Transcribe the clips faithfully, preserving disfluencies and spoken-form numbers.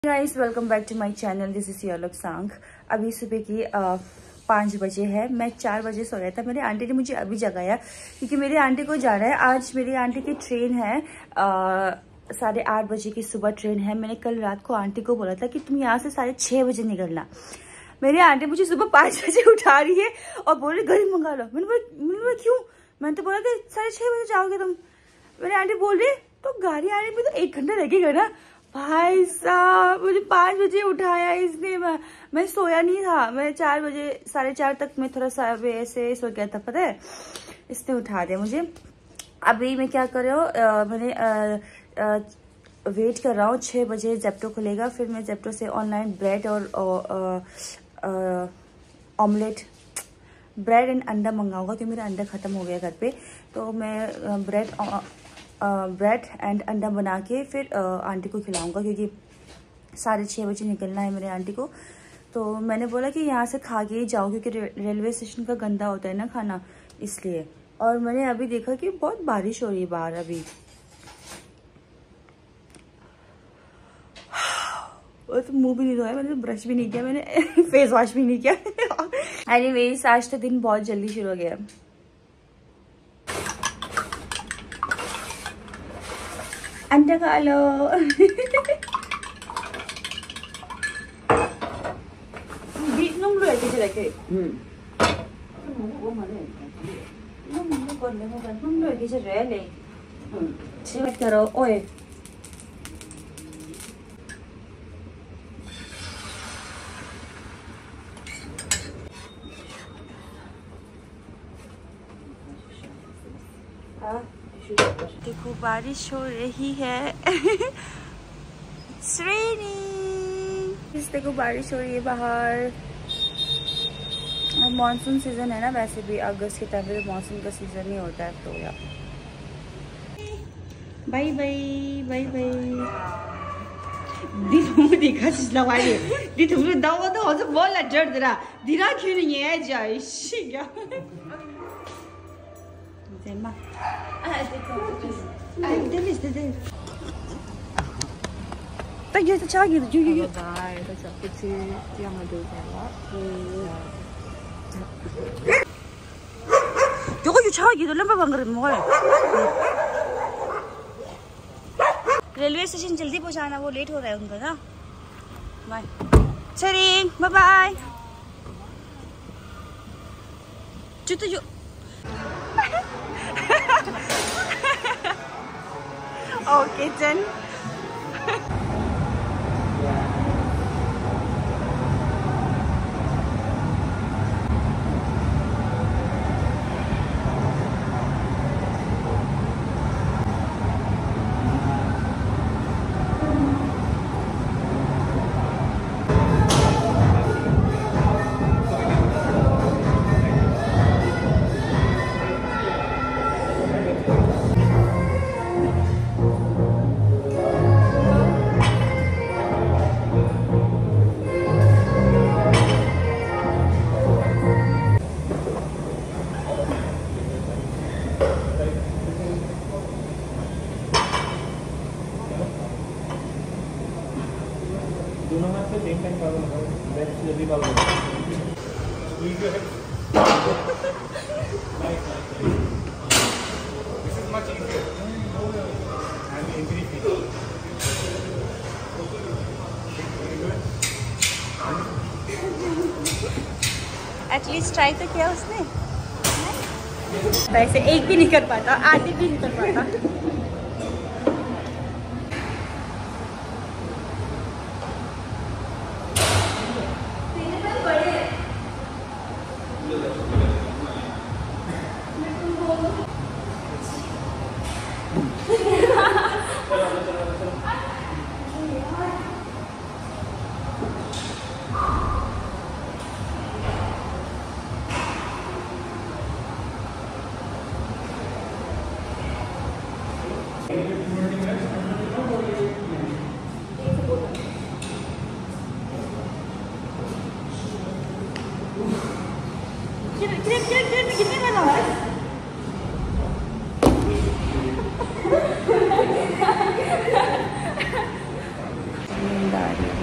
Guys welcome back to my channel. This is your look song. अभी सुबह की पाँच बजे है। मैं चार बजे सो रहा था। मेरी आंटी ने मुझे अभी जगाया क्योंकि मेरी आंटी को जाना है। आज मेरी आंटी की ट्रेन है, साढ़े आठ बजे की सुबह ट्रेन है। मैंने कल रात को आंटी को बोला था कि तुम यहाँ से साढ़े छः बजे निकलना। मेरी आंटी मुझे सुबह पाँच बजे उठा रही है और बोल रही गाड़ी मंगा लो। मैंने बोला मैंने बोला क्यों? मैंने तो बोला कि साढ़े छः बजे जाओगे तुम। मेरी आंटी बोल रही तो गाड़ी आने में तो एक घंटा लगेगा ना। भाई साहब मुझे पाँच बजे उठाया इसने। मैं, मैं सोया नहीं था। मैं चार बजे साढ़े चार तक मैं थोड़ा सा ऐसे सो गया था, पता है। इसने उठा दिया मुझे। अभी मैं क्या कर रही हूँ, मैंने आ, आ, वेट कर रहा हूँ। छः बजे जेप्टो खुलेगा, फिर मैं जेप्टो से ऑनलाइन ब्रेड और ऑमलेट ब्रेड एंड अंडा मंगाऊंगा क्योंकि मेरा अंडा ख़त्म हो गया घर पे। तो मैं ब्रेड ब्रेड एंड अंडा बना के फिर आंटी को खिलाऊंगा क्योंकि साढ़े छः बजे निकलना है मेरे आंटी को। तो मैंने बोला कि यहाँ से खा के ही जाओ क्योंकि रे, रेलवे स्टेशन का गंदा होता है ना खाना, इसलिए। और मैंने अभी देखा कि बहुत बारिश हो रही है बाहर अभी। और तो मुंह भी नहीं धोया मैंने, तो ब्रश भी नहीं किया मैंने, फेस वॉश भी नहीं किया। एनीवेज आज तो दिन बहुत जल्दी शुरू हो गया। अंडा खा लो। बीच नूं लोए किसे लेके हम्म वो मारे नूं नूं कर ले नूं नूं लोए किसे रे ले हम्म चेक करो ओए। हाँ देखो बारिश हो रही है। इस देखो बारिश हो रही है बाहर। मॉनसून सीजन है ना, वैसे भी अगस्त के टाइम पे मॉनसून का सीजन ही होता है। तो यार बाय बाय बाय बाय। दी तुम देखा चिल्ला वाले दी तुम दावा तो हो सब बोला जड़ दरा दिना क्यों नहीं है जाए शिया जेमा आ देखो आ दिल इस दिल तक ये तो चागी तो जो जो बाय तो सब कुछ yang ada bawa 저거 유차하기도 럼바 방그래 뭐야। Railway station जल्दी पहुंचाना, वो लेट हो रहा है उनका ना। बाय सरी बाय बाय। जो तो जो ओके चल। दोनों में से सेम टाइम कॉल करो, बेस्ट जल्दी कॉल करो। This is much easier and easy. At least try तो किया उसने। वैसे एक भी नहीं कर पाता, आधी भी नहीं कर पाता। कितने में ना है? नींद आ रही है।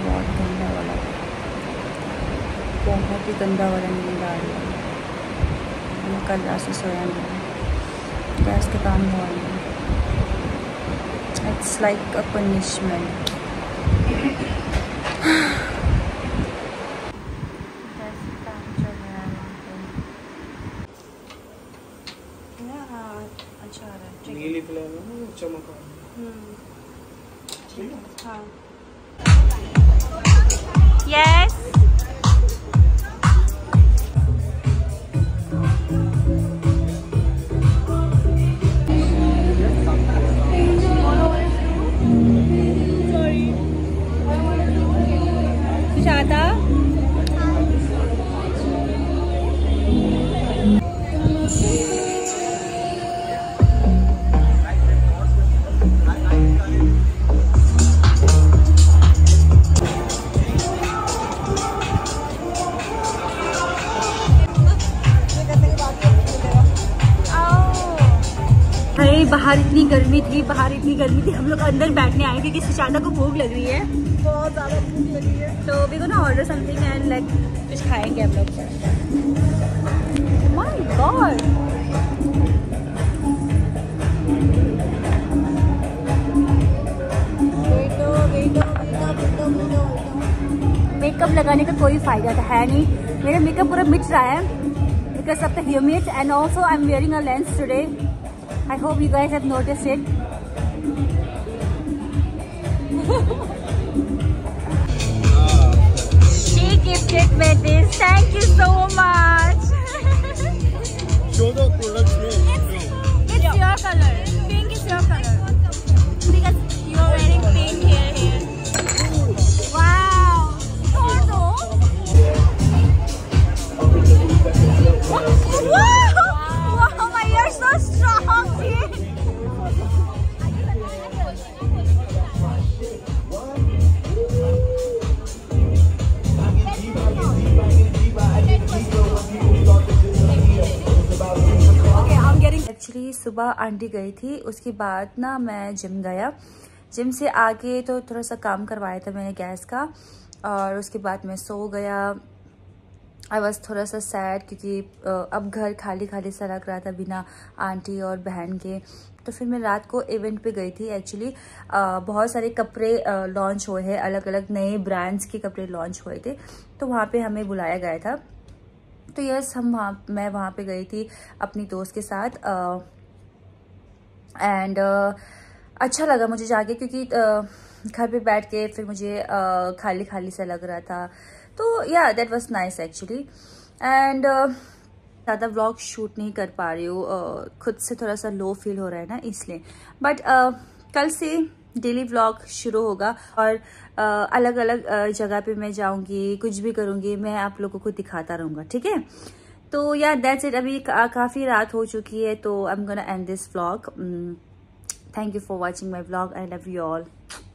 बहुत ही गंदा वाला नींद आ रही है। मैं कल रात से सोया नहीं, गैस का काम हुआ नहीं। It's like a punishment. Gas का काम चल रहा है वहाँ पे। अच्छा आ रहा है, नीली फ्लेम में चमक हाँ। यस सुजाता, बाहर इतनी गर्मी थी, बाहर इतनी गर्मी थी, हम लोग अंदर बैठने आए क्योंकि सुजाता को भूख लग रही है, बहुत ज़्यादा भूख लगी है। तो we gonna order something and like कुछ खाएंगे हम लोग। माय गॉड, मेकअप लगाने का कोई फायदा तो है नहीं, मेरा मेकअप पूरा मिट रहा है because of the humid and also I am wearing a lens today. I hope you guys have noticed it. She gifted me this. Thank you so much. Show the product. It's, it's your color. Pink is your color. Because you are wearing pink hair here. Wow. Torso. Wow. Wow, my hair is so strong. Actually सुबह aunty गई थी, उसके बाद ना मैं gym गया, gym से आके तो थोड़ा सा काम करवाया था मैंने गैस का, और उसके बाद मैं सो गया। आई वॉज थोड़ा सा सैड क्योंकि अब घर खाली खाली सा लग रहा था बिना आंटी और बहन के। तो फिर मैं रात को इवेंट पे गई थी। एक्चुअली बहुत सारे कपड़े लॉन्च हुए हैं, अलग अलग नए ब्रांड्स के कपड़े लॉन्च हुए थे, तो वहाँ पे हमें बुलाया गया था। तो यस, हम वहाँ मैं वहाँ पे गई थी अपनी दोस्त के साथ, एंड uh, uh, अच्छा लगा मुझे जाके क्योंकि uh, घर पे बैठ के फिर मुझे uh, खाली खाली सा लग रहा था। तो या that was nice actually. And ज़्यादा व्लॉग शूट नहीं कर पा रही हूँ, uh, खुद से थोड़ा सा लो फील हो रहा है ना, इसलिए। बट uh, कल से डेली व्लॉग शुरू होगा और uh, अलग अलग uh, जगह पे मैं जाऊंगी, कुछ भी करूंगी, मैं आप लोगों को दिखाता रहूंगा, ठीक है। तो या दैट्स इट। अभी का, काफ़ी रात हो चुकी है, तो I am gonna end this vlog. Thank you for watching my vlog. I love you all.